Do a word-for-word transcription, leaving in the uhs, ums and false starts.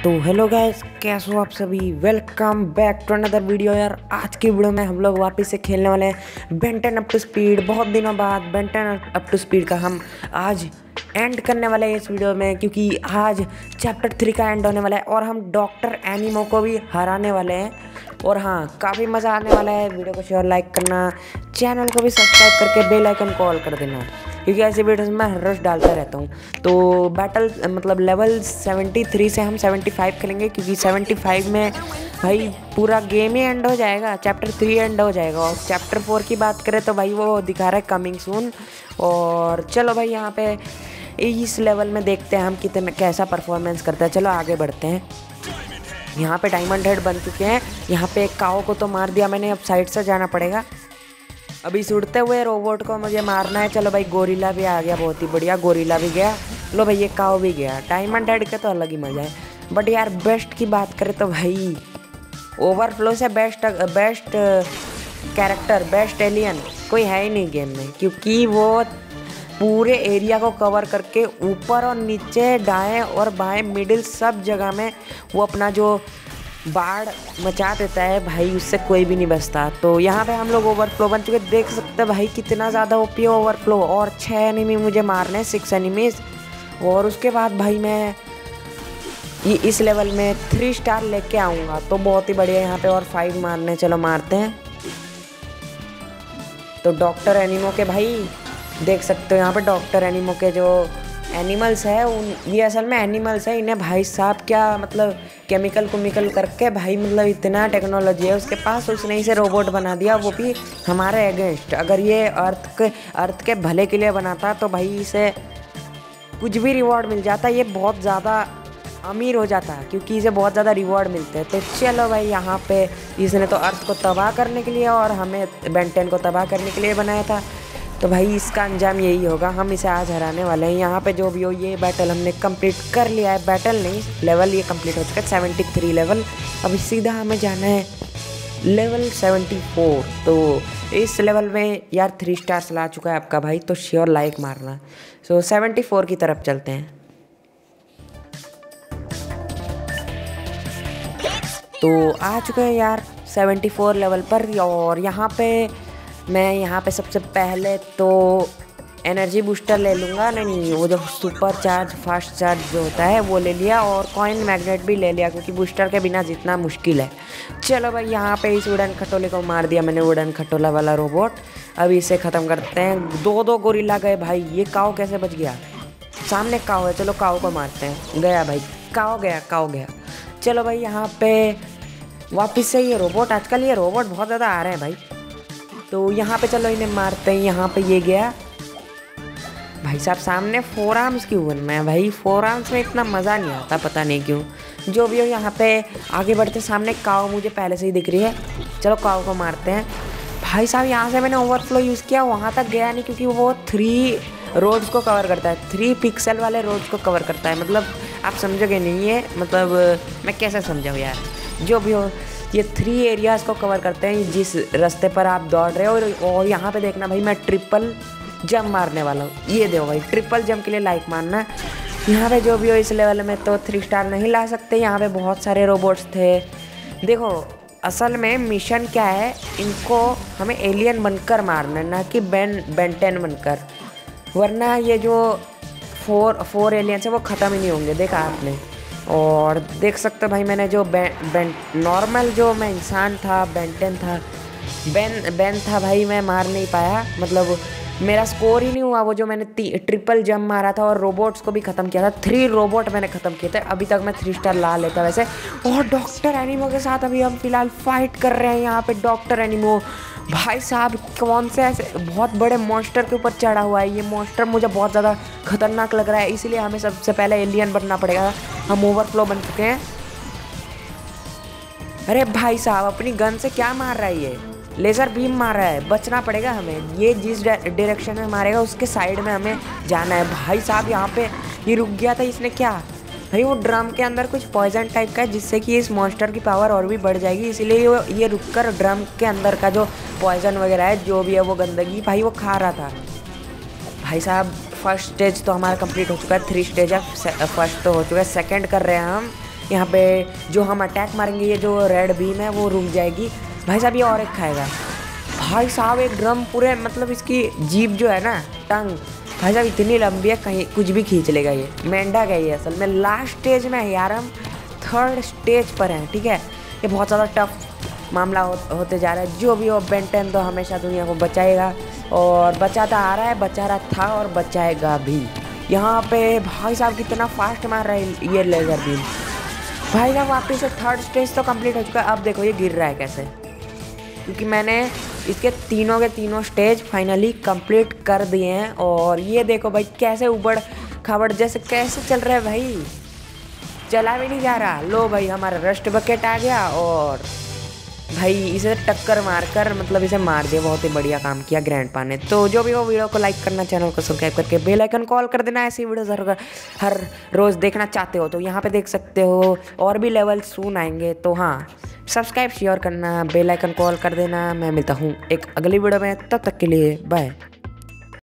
तो hello guys, कैसे हो आप सभी। Welcome back to another video. यार आज की वीडियो में हम लोग वापस से खेलने वाले हैं Ben ten up to speed. बहुत दिनों बाद Ben ten up to speed का हम आज एंड करने वाले हैं इस वीडियो में, क्योंकि आज चैप्टर थ्री का एंड होने वाला है और हम डॉक्टर एनिमो को भी हराने वाले हैं। और हाँ, काफ़ी मज़ा आने वाला है। वीडियो को शेयर लाइक करना, चैनल को भी सब्सक्राइब करके बेल आइकन को ऑल कर देना, क्योंकि ऐसी वीडियोस में हर रोज़ डालता रहता हूँ। तो बैटल मतलब लेवल तिहत्तर से हम पचहत्तर खेलेंगे, क्योंकि पचहत्तर में भाई पूरा गेम ही एंड हो जाएगा, चैप्टर थ्री एंड हो जाएगा। और चैप्टर फोर की बात करें तो भाई वो दिखा रहा है कमिंग सून। और चलो भाई यहाँ पे इस लेवल में देखते हैं हम कितने कैसा परफॉर्मेंस करता है। चलो आगे बढ़ते हैं। यहाँ पे डायमंड हेड बन चुके हैं। यहाँ पे एक काओ को तो मार दिया मैंने, अब साइड से जाना पड़ेगा। अभी इस उड़ते हुए रोबोट को मुझे मारना है। चलो भाई गोरिल्ला भी आ गया, बहुत ही बढ़िया। गोरिल्ला भी गया। लो भाई ये काओ भी गया। डायमंड हेड का तो अलग ही मज़ा है। बट यार बेस्ट की बात करें तो भाई ओवरफ्लो से best best character, best alien कोई है ही नहीं गेम में, क्योंकि वो पूरे एरिया को कवर करके ऊपर और नीचे, दाएं और बाएं, मिडिल सब जगह में वो अपना जो बाढ़ मचा देता है भाई, उससे कोई भी नहीं बचता। तो यहाँ पे हम लोग ओवरफ्लो बन चुके, देख सकते हैं भाई कितना ज़्यादा ओपी है ओवरफ्लो। और छः एनिमी मुझे मारने, सिक्स एनिमीज। और उसके बाद भाई मैं ये इस लेवल में थ्री स्टार लेके आऊँगा, तो बहुत ही बढ़िया। यहाँ पे और फाइव मारने, चलो मारते हैं। तो डॉक्टर एनिमो के भाई देख सकते हो यहाँ पे डॉक्टर एनिमो के जो एनिमल्स है, उन ये असल में एनिमल्स है। इन्हें भाई साहब क्या मतलब केमिकल कुमिकल करके भाई, मतलब इतना टेक्नोलॉजी है उसके पास, उसने इसे रोबोट बना दिया, वो भी हमारे अगेंस्ट। अगर ये अर्थ के अर्थ के भले के लिए बनाता तो भाई इसे कुछ भी रिवॉर्ड मिल जाता, ये बहुत ज़्यादा अमीर हो जाता, क्योंकि इसे बहुत ज़्यादा रिवॉर्ड मिलते हैं। तो चलो भाई यहाँ पे इसने तो अर्थ को तबाह करने के लिए और हमें बेन टेन को तबाह करने के लिए बनाया था। तो भाई इसका अंजाम यही होगा, हम इसे आज हराने वाले हैं। यहाँ पे जो भी हो, ये बैटल हमने कंप्लीट कर लिया है। बैटल नहीं, लेवल ये कंप्लीट हो चुका है, तिहत्तर लेवल। अभी सीधा हमें जाना है लेवल चौहत्तर। तो इस लेवल में यार थ्री स्टार्स ला चुका है आपका भाई, तो श्योर लाइक मारना। सो चौहत्तर की तरफ चलते हैं। तो आ चुके हैं यार चौहत्तर लेवल पर। और यहाँ पे मैं यहाँ पे सबसे पहले तो एनर्जी बूस्टर ले लूँगा। नहीं, वो जो सुपर चार्ज फास्ट चार्ज जो होता है वो ले लिया, और कॉइन मैग्नेट भी ले लिया, क्योंकि बूस्टर के बिना जितना मुश्किल है। चलो भाई यहाँ पे इस वुडन खटोले को मार दिया मैंने, वुडन खटोला वाला रोबोट। अभी इसे ख़त्म करते हैं। दो दो गोरिल्ला गए भाई। ये काओ कैसे बच गया? सामने काओ है, चलो काओ को मारते हैं। गया भाई, काओ गया, काओ गया। चलो भाई यहाँ पे वापस से ये रोबोट, आजकल ये रोबोट बहुत ज़्यादा आ रहे हैं भाई। तो यहाँ पे चलो इन्हें मारते हैं। यहाँ पे ये गया भाई साहब। सामने फोर आर्म्स क्यों बनना है भाई? फोर आर्म्स में इतना मज़ा नहीं आता, पता नहीं क्यों। जो भी हो यहाँ पे आगे बढ़ते। सामने काओ मुझे पहले से ही दिख रही है, चलो काओ को मारते हैं। भाई साहब यहाँ से मैंने ओवरफ्लो यूज़ किया, वहाँ तक गया नहीं, क्योंकि वो थ्री रोड्स को कवर करता है, थ्री पिक्सल वाले रोड्स को कवर करता है। मतलब आप समझोगे नहीं है, मतलब मैं कैसे समझाऊँ यार। जो भी हो, ये थ्री एरियाज़ को कवर करते हैं जिस रास्ते पर आप दौड़ रहे हो। और, और यहाँ पे देखना भाई, मैं ट्रिपल जंप मारने वाला हूँ। ये देखो भाई, ट्रिपल जंप के लिए लाइक मारना। यहाँ पे जो भी हो, इस लेवल में तो थ्री स्टार नहीं ला सकते। यहाँ पे बहुत सारे रोबोट्स थे। देखो असल में मिशन क्या है, इनको हमें एलियन बनकर मारना है, ना कि बेन बेन टेन बनकर, वरना ये जो फोर फोर एलियंस है वो ख़त्म ही नहीं होंगे। देखा आपने। और देख सकते हो भाई, मैंने जो बेन बेन नॉर्मल जो मैं इंसान था, बेन टेन था, बेन बेन था भाई, मैं मार नहीं पाया। मतलब मेरा स्कोर ही नहीं हुआ। वो जो मैंने ट्रिपल जंप मारा था और रोबोट्स को भी ख़त्म किया था, थ्री रोबोट मैंने ख़त्म किए थे। अभी तक मैं थ्री स्टार ला लेता वैसे। और डॉक्टर एनिमो के साथ अभी हम फिलहाल फाइट कर रहे हैं। यहाँ पे डॉक्टर एनिमो भाई साहब कौन से ऐसे बहुत बड़े मॉन्स्टर के ऊपर चढ़ा हुआ है। ये मॉन्स्टर मुझे बहुत ज़्यादा खतरनाक लग रहा है, इसलिए हमें सबसे पहले एलियन बनना पड़ेगा। हम ओवरफ्लो बन चुके हैं। अरे भाई साहब अपनी गन से क्या मार रहा है ये? लेज़र बीम मार रहा है, बचना पड़ेगा हमें। ये जिस डायरेक्शन में मारेगा उसके साइड में हमें जाना है। भाई साहब यहाँ पे ये रुक गया था, इसने क्या भाई, वो ड्रम के अंदर कुछ पॉइजन टाइप का है, जिससे कि इस मॉन्स्टर की पावर और भी बढ़ जाएगी, इसलिए वो ये रुककर ड्रम के अंदर का जो पॉइजन वगैरह है, जो भी है वो गंदगी भाई वो खा रहा था। भाई साहब फर्स्ट स्टेज तो हमारा कंप्लीट हो चुका है, थ्री स्टेज है, फर्स्ट तो हो चुका है, सेकंड कर रहे हैं हम। यहाँ पे जो हम अटैक मारेंगे ये जो रेड बीम है वो रुक जाएगी। भाई साहब ये और एक खाएगा। भाई साहब एक ड्रम पूरे मतलब इसकी जीभ जो है ना टंग भाई साहब इतनी लंबी है कहीं कुछ भी खींच लेगा ये। मेंढक है ये असल में। लास्ट स्टेज में है यार, हम थर्ड स्टेज पर हैं। ठीक है ये बहुत ज़्यादा टफ मामला हो, होते जा रहा है। जो भी हो बेन टेन तो हमेशा दुनिया को बचाएगा और बचाता आ रहा है, बचा रहा था और बचाएगा भी। यहाँ पे भाई साहब कितना फास्ट मार रहा है ये लेज़र बीम। भाई साहब वापस से थर्ड स्टेज तो कंप्लीट हो चुका है। अब देखो ये गिर रहा है कैसे, क्योंकि मैंने इसके तीनों के तीनों स्टेज फाइनली कंप्लीट कर दिए हैं। और ये देखो भाई कैसे उबड़ खाबड़ जैसे कैसे चल रहा है भाई, चला भी नहीं जा रहा। लो भाई हमारा रस्ट बकेट आ गया और भाई इसे टक्कर मारकर मतलब इसे मार दिया। बहुत ही बढ़िया काम किया ग्रैंडपा ने। तो जो भी हो वीडियो को लाइक करना, चैनल को सब्सक्राइब करके बेल आइकन कॉल कर देना। ऐसी वीडियोस हर हर रोज़ देखना चाहते हो तो यहाँ पे देख सकते हो। और भी लेवल सून आएंगे तो हाँ सब्सक्राइब शेयर करना, बेल आइकन कॉल कर देना। मैं मिलता हूँ एक अगली वीडियो में, तब तक के लिए बाय।